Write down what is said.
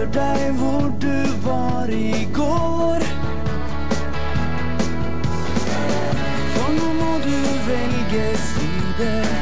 deg hvor du var i går. For nå må du velge side.